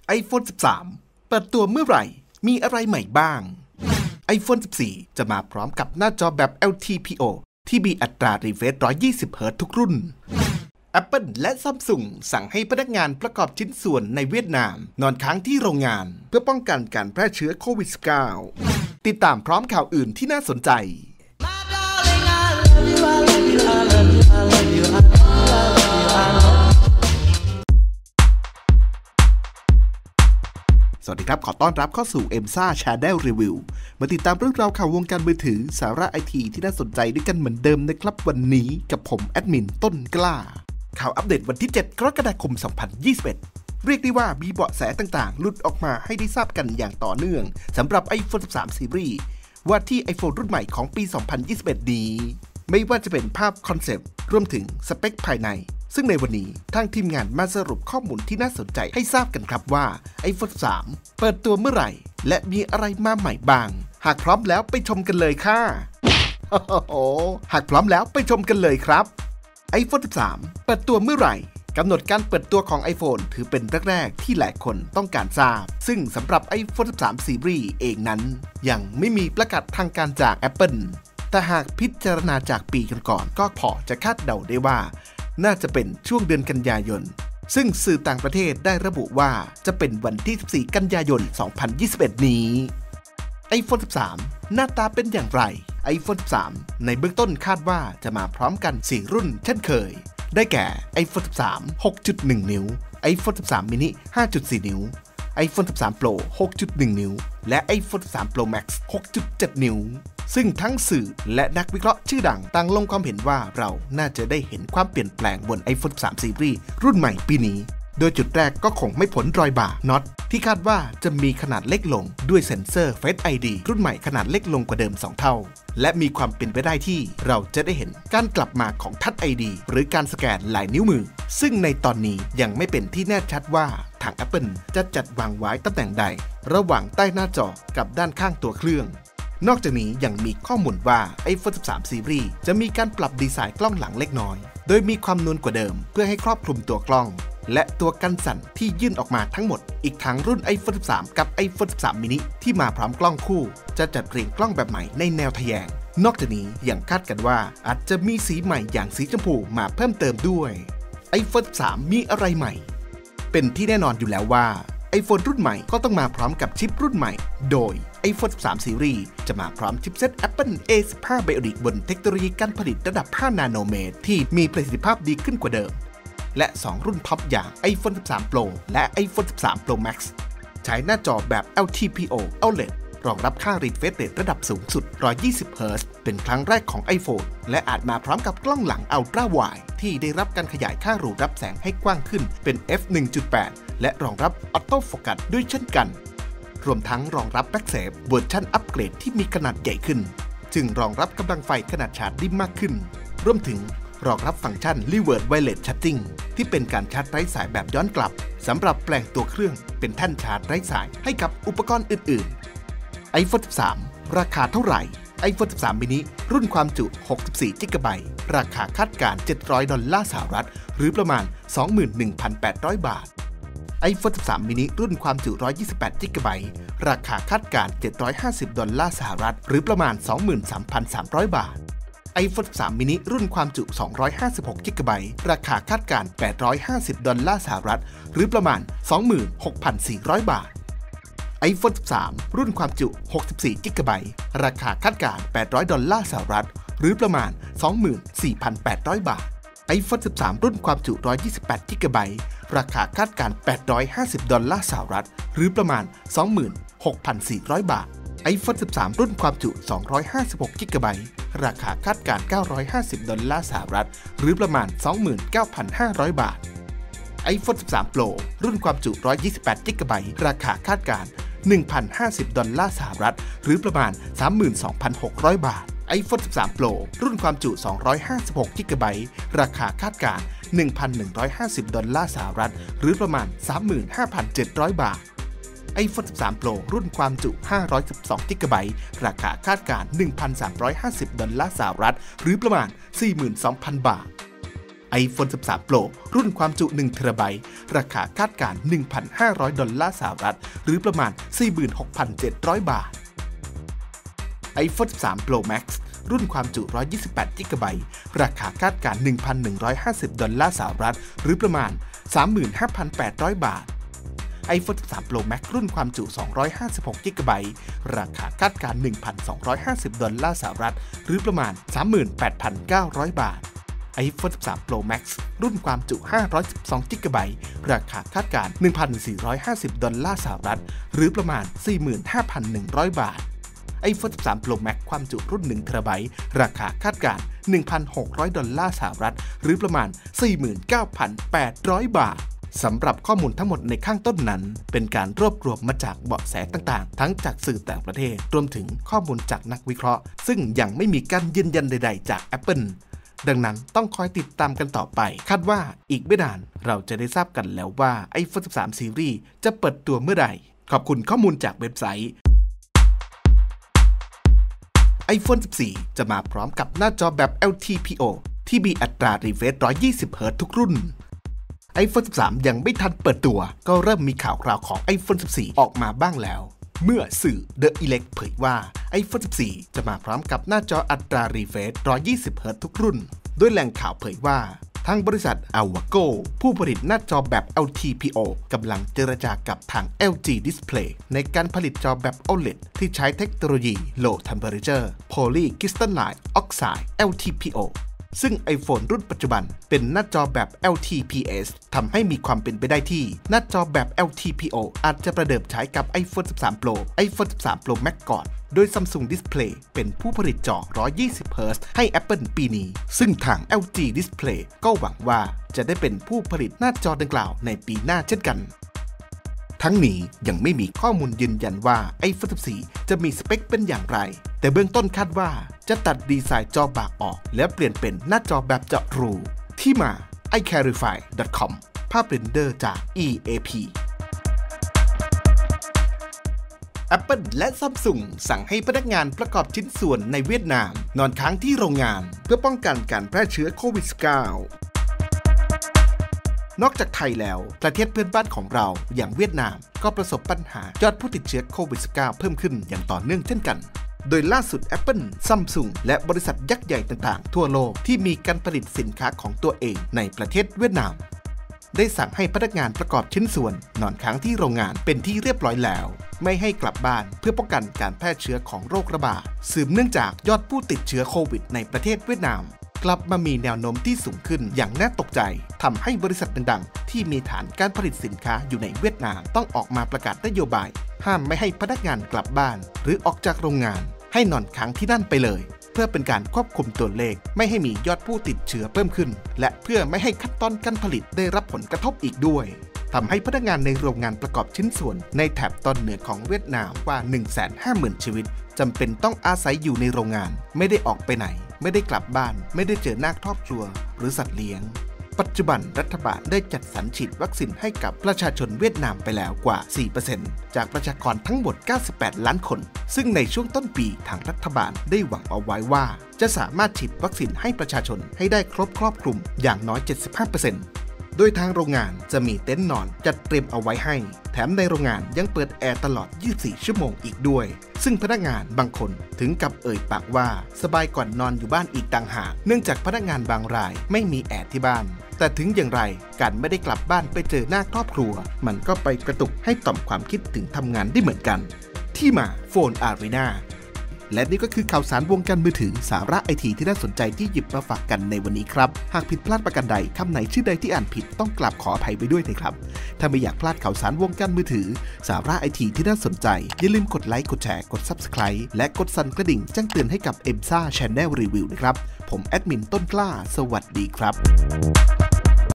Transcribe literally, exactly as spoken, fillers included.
iPhone สิบสาม เปิดตัวเมื่อไหร่มีอะไรใหม่บ้าง iPhone สิบสี่ จะมาพร้อมกับหน้าจอแบบ แอล ที พี โอ ที่มีอัตรารีเฟรช หนึ่งร้อยยี่สิบ เฮิร์ตซ์ทุกรุ่น Apple และ Samsung สั่งให้พนักงานประกอบชิ้นส่วนในเวียดนามนอนค้างที่โรงงานเพื่อป้องกันการแพร่เชื้อโควิด สิบเก้า ติดตามพร้อมข่าวอื่นที่น่าสนใจสวัสดีครับขอต้อนรับเข้าสู่ เอ็ม ซ่า Channel Review มาติดตามเรื่องราวข่าววงการมือถือสาระไอทีที่น่าสนใจด้วยกันเหมือนเดิมนะครับวันนี้กับผมแอดมินต้นกล้าข่าวอัปเดตวันที่เจ็ดกรกฎาคมสองพันยี่สิบเอ็ดเรียกได้ว่ามีเบาะแสต่างๆหลุดออกมาให้ได้ทราบกันอย่างต่อเนื่องสำหรับ iPhone สิบสาม Series ว่าที่ iPhone รุ่นใหม่ของปี สองพันยี่สิบเอ็ด นี้ไม่ว่าจะเป็นภาพคอนเซปต์รวมถึงสเปคภายในซึ่งในวันนี้ทางทีมงานมาสรุปข้อมูลที่น่าสนใจให้ทราบกันครับว่า iPhone สิบสาม เปิดตัวเมื่อไหร่และมีอะไรมาใหม่บ้างหากพร้อมแล้วไปชมกันเลยค่ะโอ้โหหากพร้อมแล้วไปชมกันเลยครับ iPhone สิบสาม เปิดตัวเมื่อไหร่กำหนดการเปิดตัวของ iPhone ถือเป็นแรกๆที่หลายคนต้องการทราบซึ่งสำหรับ iPhone สิบสาม Series เองนั้นยังไม่มีประกาศทางการจาก Apple แต่หากพิจารณาจากปีก่อนๆก็พอจะคาดเดาได้ว่าน่าจะเป็นช่วงเดือนกันยายนซึ่งสื่อต่างประเทศได้ระบุว่าจะเป็นวันที่สิบสี่กันยายนสองพันยี่สิบเอ็ดนี้ iPhone สิบสาม หน้าตาเป็นอย่างไร iPhone สิบสาม ในเบื้องต้นคาดว่าจะมาพร้อมกันสี่รุ่นเช่นเคยได้แก่ iPhone สิบสาม หกจุดหนึ่ง นิ้ว iPhone สิบสาม mini ห้าจุดสี่ นิ้ว iPhone สิบสาม Pro หกจุดหนึ่ง นิ้วและ iPhone สิบสาม Pro Max หกจุดเจ็ด นิ้วซึ่งทั้งสื่อและนักวิเคราะห์ชื่อดังต่างลงความเห็นว่าเราน่าจะได้เห็นความเปลี่ยนแปลงบน iPhone สิบสาม Series รุ่นใหม่ปีนี้โดยจุดแรกก็คงไม่พ้นรอยบากน็อตที่คาดว่าจะมีขนาดเล็กลงด้วยเซ็นเซอร์ Face ไอ ดี รุ่นใหม่ขนาดเล็กลงกว่าเดิมสองเท่าและมีความเป็นไปได้ที่เราจะได้เห็นการกลับมาของ Touch ไอ ดี หรือการสแกนลายนิ้วมือซึ่งในตอนนี้ยังไม่เป็นที่แน่ชัดว่าทาง Apple จะจัดวางไว้ตำแหน่งใดระหว่างใต้หน้าจอกับด้านข้างตัวเครื่องนอกจากนี้ยังมีข้อมูลว่า iPhone สิบสาม Series จะมีการปรับดีไซน์กล้องหลังเล็กน้อยโดยมีความนูนกว่าเดิมเพื่อให้ครอบคลุมตัวกล้องและตัวกันสั่นที่ยื่นออกมาทั้งหมดอีกทั้งรุ่น iPhone สิบสาม กับ iPhone สิบสาม mini ที่มาพร้อมกล้องคู่จะจัดเรียงกล้องแบบใหม่ในแนวทะแยงนอกจากนี้ยังคาดกันว่าอาจจะมีสีใหม่อย่างสีชมพูมาเพิ่มเติมด้วย iPhone สิบสาม มีอะไรใหม่เป็นที่แน่นอนอยู่แล้วว่า iPhone รุ่นใหม่ก็ต้องมาพร้อมกับชิปรุ่นใหม่โดย iPhone สิบสาม Series จะมาพร้อมชิปเซ็ต Apple เอ สิบห้า Bionic บนเทคโนโลยีการผลิตระดับห้านาโนเมตรที่มีประสิทธิภาพดีขึ้นกว่าเดิมและสองรุ่นท็อปอย่าง iPhone สิบสาม Pro และ iPhone สิบสาม Pro Max ใช้หน้าจอแบบ แอล ที พี โอ โอ แอล อี ดี รองรับค่า refresh rate ระดับสูงสุดหนึ่งร้อยยี่สิบ เฮิร์ตซ์เป็นครั้งแรกของ iPhone และอาจมาพร้อมกับกล้องหลัง Ultra Wide ที่ได้รับการขยายค่ารูรับแสงให้กว้างขึ้นเป็น เอฟ หนึ่งจุดแปด และรองรับ Auto Focus ด้วยเช่นกันรวมทั้งรองรับ MagSafe เวอร์ชันอัปเกรดที่มีขนาดใหญ่ขึ้นจึงรองรับกำลังไฟขนาดชาร์จได้มากขึ้นรวมถึงรองรับฟังก์ชัน Reverse Wireless Charging ที่เป็นการชาร์จไร้สายแบบย้อนกลับสำหรับแปลงตัวเครื่องเป็นแท่นชาร์จไร้สายให้กับอุปกรณ์อื่นๆ iPhone สิบสาม ราคาเท่าไหร่ iPhone สิบสาม mini รุ่นความจุ หกสิบสี่ จิกะไบต์ ราคาคาดการณ์เจ็ดร้อยดอลลาร์สหรัฐหรือประมาณ สองหมื่นหนึ่งพันแปดร้อย บาท iPhone สิบสาม mini รุ่นความจุ หนึ่งร้อยยี่สิบแปด จิกะไบต์ ราคาคาดการณ์เจ็ดร้อยห้าสิบดอลลาร์สหรัฐหรือประมาณ สองหมื่นสามพันสามร้อย บาทiPhone สิบสาม mini รุ่นความจุ สองร้อยห้าสิบหก จิกะไบต์ ราคาคาดการณ์แปดร้อยห้าสิบดอลลาร์สหรัฐหรือประมาณ สองหมื่นหกพันสี่ร้อย บาท iPhone สิบสาม รุ่นความจุ หกสิบสี่ จิกะไบต์ ราคาคาดการณ์แปดร้อยดอลลาร์สหรัฐหรือประมาณ สองหมื่นสี่พันแปดร้อย บาท iPhone สิบสาม รุ่นความจุ หนึ่งร้อยยี่สิบแปด จิกะไบต์ ราคาคาดการณ์แปดร้อยห้าสิบดอลลาร์สหรัฐหรือประมาณ สองหมื่นหกพันสี่ร้อย บาทiPhone สิบสาม รุ่นความจุ สองร้อยห้าสิบหก จิกะไบต์ ราคาคาดการณ์เก้าร้อยห้าสิบดอลลาร์สหรัฐหรือประมาณ สองหมื่นเก้าพันห้าร้อย บาท iPhone สิบสาม Pro รุ่นความจุ หนึ่งร้อยยี่สิบแปด จิกะไบต์ ราคาคาดการณ์ หนึ่งพันห้าสิบดอลลาร์สหรัฐหรือประมาณ สามหมื่นสองพันหกร้อย บาท iPhone สิบสาม Pro รุ่นความจุ สองร้อยห้าสิบหก จิกะไบต์ ราคาคาดการณ์ หนึ่งพันหนึ่งร้อยห้าสิบดอลลาร์สหรัฐหรือประมาณ สามหมื่นห้าพันเจ็ดร้อย บาทiPhone สิบสาม Pro รุ่นความจุ ห้าร้อยสิบสอง จิกะไบต์ ราคาคาดการณ์ หนึ่งพันสามร้อยห้าสิบดอลลาร์สหรัฐหรือประมาณ สี่หมื่นสองพัน บาท iPhone สิบสาม Pro รุ่นความจุหนึ่งเทราไบต์ราคาคาดการณ์ หนึ่งพันห้าร้อย ดอลลาร์สหรัฐหรือประมาณ สี่หมื่นหกพันเจ็ดร้อย บาท iPhone สิบสาม Pro Max รุ่นความจุหนึ่งร้อยยี่สิบแปด จิกะไบต์ราคาคาดการณ์ หนึ่งพันหนึ่งร้อยห้าสิบ ดอลลาร์สหรัฐหรือประมาณ สามหมื่นห้าพันแปดร้อย บาท iPhone สิบสาม Pro Max รุ่นความจุสองร้อยห้าสิบหก จิกะไบต์ราคาคาดการณ์ หนึ่งพันสองร้อยห้าสิบ ดอลลาร์สหรัฐหรือประมาณ สามหมื่นแปดพันเก้าร้อย บาท iPhone สิบสาม Pro Max รุ่นความจุห้าร้อยสิบสอง จิกะไบต์ราคาคาดการณ์ หนึ่งพันสี่ร้อยห้าสิบ ดอลลาร์สหรัฐหรือประมาณ สี่หมื่นห้าพันหนึ่งร้อย บาท iPhone สิบสาม Pro Max ความจุรุ่นหนึ่งเทราไบต์ราคาคาดการณ์ หนึ่งพันหกร้อย ดอลลาร์สหรัฐหรือประมาณ สี่หมื่นเก้าพันแปดร้อย บาทสำหรับข้อมูลทั้งหมดในข้างต้นนั้นเป็นการรวบรวมมาจากเบาะแสต่างๆทั้งจากสื่อต่างประเทศรวมถึงข้อมูลจากนักวิเคราะห์ซึ่งยังไม่มีการยืนยันใดๆจาก Apple ดังนั้นต้องคอยติดตามกันต่อไปคาดว่าอีกไม่นานเราจะได้ทราบกันแล้วว่า iPhone สิบสาม Series จะเปิดตัวเมื่อใดขอบคุณข้อมูลจากเว็บไซต์ iPhone สิบสี่ จะมาพร้อมกับหน้าจอแบบ แอล ที พี โอ ที่มีอัตรา refresh หนึ่งร้อยยี่สิบ เฮิร์ตซ์ทุกรุ่นiPhone สิบสาม ยังไม่ทันเปิดตัวก็เริ่มมีข่าวคราวของ iPhone สิบสี่ ออกมาบ้างแล้วเมื่อสื่อ The Elect เผยว่า iPhone สิบสี่ จะมาพร้อมกับหน้าจออัตรา refresh หนึ่งร้อยยี่สิบ เฮิร์ตซ์ทุกรุ่นโดยแหล่งข่าวเผยว่าทางบริษัท Avago ผู้ผลิตหน้าจอแบบ แอล ที พี โอ กำลังเจรจากับทาง แอล จี Display ในการผลิตจอแบบ โอ แอล อี ดี ที่ใช้เทคโนโลยี Low Temperature Polycrystalline Oxide แอล ที พี โอซึ่ง iPhone รุ่นปัจจุบันเป็นหน้าจอแบบ แอล ที พี เอส ทำให้มีความเป็นไปได้ที่หน้าจอแบบ แอล ที พี โอ อาจจะประเดิมใช้กับ iPhone สิบสาม Pro iPhone สิบสาม Pro Max ก่อนโดย Samsung Display เป็นผู้ผลิตจอ หนึ่งร้อยยี่สิบ เฮิร์ตซ์ให้ Apple ปีนี้ซึ่งทาง แอล จี Display ก็หวังว่าจะได้เป็นผู้ผลิตหน้าจอดังกล่าวในปีหน้าเช่นกันทั้งนี้ยังไม่มีข้อมูลยืนยันว่า iPhone สิบสี่ จะมีสเปคเป็นอย่างไรแต่เบื้องต้นคาดว่าจะตัดดีไซน์จอบากออกและเปลี่ยนเป็นหน้าจอแบบเจาะรูที่มา ไอ แคริฟาย ดอท คอม ภาพเรนเดอร์จาก อี เอ พี Apple และ Samsung สั่งให้พนักงานประกอบชิ้นส่วนในเวียดนามนอนค้างที่โรงงานเพื่อป้องกันการแพร่เชื้อโควิด สิบเก้า นอกจากไทยแล้วประเทศเพื่อนบ้านของเราอย่างเวียดนามก็ประสบปัญหายอดผู้ติดเชื้อโควิด สิบเก้า เพิ่มขึ้นอย่างต่อเนื่องเช่นกันโดยล่าสุด Apple, Samsung และบริษัทยักษ์ใหญ่ต่างๆทั่วโลกที่มีการผลิตสินค้าของตัวเองในประเทศเวียดนามได้สั่งให้พนักงานประกอบชิ้นส่วนนอนค้างที่โรงงานเป็นที่เรียบร้อยแล้วไม่ให้กลับบ้านเพื่อป้องกันการแพร่เชื้อของโรคระบาดสืบเนื่องจากยอดผู้ติดเชื้อโควิดในประเทศเวียดนามกลับมามีแนวโน้มที่สูงขึ้นอย่างน่าตกใจทำให้บริษัทดังๆที่มีฐานการผลิตสินค้าอยู่ในเวียดนามต้องออกมาประกาศนโยบายห้ามไม่ให้พนักงานกลับบ้านหรือออกจากโรงงานให้นอนค้างที่นั่นไปเลยเพื่อเป็นการควบคุมตัวเลขไม่ให้มียอดผู้ติดเชื้อเพิ่มขึ้นและเพื่อไม่ให้ขั้นตอนการผลิตได้รับผลกระทบอีกด้วยทำให้พนักงานในโรงงานประกอบชิ้นส่วนในแถบตอนเหนือของเวียดนามกว่า หนึ่งแสนห้าหมื่น ชีวิตจำเป็นต้องอาศัยอยู่ในโรงงานไม่ได้ออกไปไหนไม่ได้กลับบ้านไม่ได้เจอหน้าครอบครัวหรือสัตว์เลี้ยงปัจจุบันรัฐบาลได้จัดสรรฉีดวัคซีนให้กับประชาชนเวียดนามไปแล้วกว่า สี่เปอร์เซ็นต์ จากประชากรทั้งหมด เก้าสิบแปด ล้านคนซึ่งในช่วงต้นปีทางรัฐบาลได้หวังเอาไว้ว่าจะสามารถฉีดวัคซีนให้ประชาชนให้ได้ครบครอบคลุมอย่างน้อย เจ็ดสิบห้าเปอร์เซ็นต์ โดยทางโรงงานจะมีเต็นท์นอนจัดเตรียมเอาไว้ให้แถมในโรงงานยังเปิดแอร์ตลอดยี่สิบสี่ชั่วโมงอีกด้วยซึ่งพนักงานบางคนถึงกับเอ่ยปากว่าสบายกว่านอนอยู่บ้านอีกต่างหากเนื่องจากพนักงานบางรายไม่มีแอร์ที่บ้านแต่ถึงอย่างไรการไม่ได้กลับบ้านไปเจอหน้าครอบครัวมันก็ไปกระตุกให้ต่อมความคิดถึงทำงานได้เหมือนกันที่มาโฟนอารีนาและนี่ก็คือข่าวสารวงการมือถือสาระไอทีที่น่าสนใจที่หยิบมาฝากกันในวันนี้ครับหากผิดพลาดประการใดคำไหนชื่อใดที่อ่านผิดต้องกราบขออภัยไปด้วยนะครับถ้าไม่อยากพลาดข่าวสารวงการมือถือสาระไอทีที่น่าสนใจอย่าลืมกดไลค์กดแชร์กด ซับสไครบ์ และกดสั่นกระดิ่งแจ้งเตือนให้กับ เอ็ม เอ เอส เอ Channel Review นะครับผมแอดมินต้นกล้าสวัสดีครับ